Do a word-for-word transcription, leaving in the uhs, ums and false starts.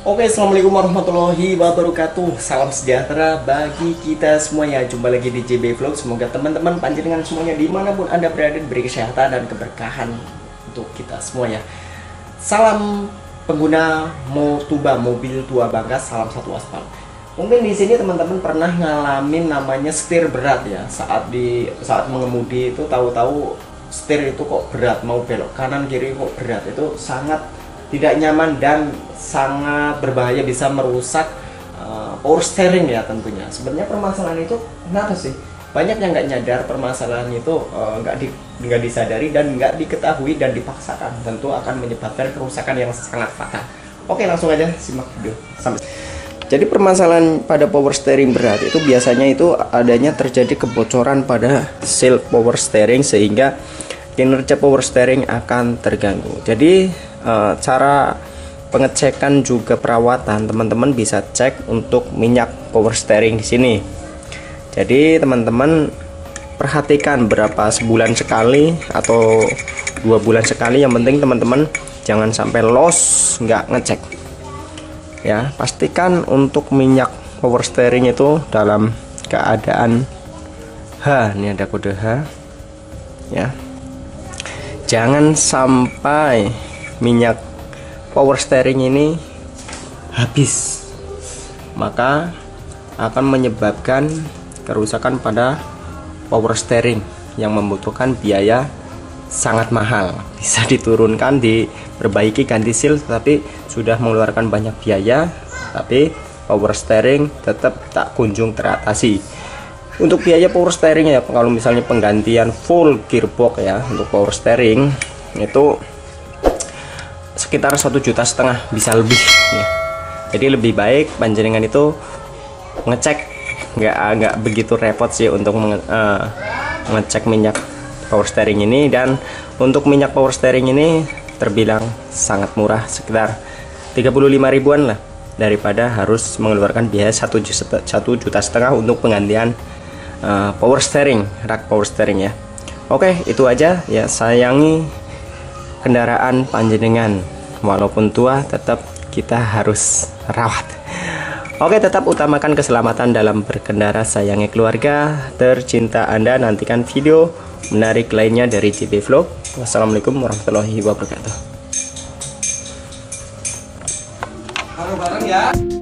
Oke, assalamualaikum warahmatullahi wabarakatuh. Salam sejahtera bagi kita semuanya. Jumpa lagi di J B Vlog. Semoga teman-teman panjenengan semuanya dimanapun anda berada diberi kesehatan dan keberkahan untuk kita semuanya. Salam pengguna Motuba, mobil tua bangga, salam satu aspal. Mungkin di sini teman-teman pernah ngalamin namanya setir berat ya. Saat di saat mengemudi itu tahu-tahu setir itu kok berat, mau belok kanan kiri kok berat, itu sangat tidak nyaman dan sangat berbahaya, bisa merusak uh, power steering ya tentunya. Sebenarnya permasalahan itu kenapa sih? Banyak yang nggak nyadar permasalahan itu uh, nggak di, nggak disadari dan nggak diketahui dan dipaksakan, tentu akan menyebabkan kerusakan yang sangat fatal. Oke, langsung aja simak video sampai. Jadi permasalahan pada power steering berat itu biasanya itu adanya terjadi kebocoran pada seal power steering sehingga kinerja power steering akan terganggu. Jadi e, cara pengecekan juga perawatan teman-teman bisa cek untuk minyak power steering di sini. Jadi teman-teman perhatikan berapa sebulan sekali atau dua bulan sekali. Yang penting teman-teman jangan sampai loss nggak ngecek. Ya, pastikan untuk minyak power steering itu dalam keadaan H. Ini ada kode H. Ya. Jangan sampai minyak power steering ini habis, maka akan menyebabkan kerusakan pada power steering yang membutuhkan biaya sangat mahal. Bisa diturunkan, diperbaiki, ganti seal, tapi sudah mengeluarkan banyak biaya, tapi power steering tetap tak kunjung teratasi. Untuk biaya power steering ya, kalau misalnya penggantian full gearbox ya untuk power steering itu sekitar satu juta setengah, bisa lebih ya. Jadi lebih baik panjenengan itu ngecek, nggak nggak begitu repot sih untuk menge, uh, ngecek minyak power steering ini. Dan untuk minyak power steering ini terbilang sangat murah, sekitar tiga puluh lima ribuan lah, daripada harus mengeluarkan biaya satu juta setengah untuk penggantian Uh, power steering, rak power steering ya. Oke, itu aja ya. Sayangi kendaraan panjenengan, walaupun tua tetap kita harus rawat. Oke, tetap utamakan keselamatan dalam berkendara. Sayangi keluarga tercinta Anda. Nantikan video menarik lainnya dari J B Vlog. Wassalamualaikum warahmatullahi wabarakatuh. Bareng-bareng ya.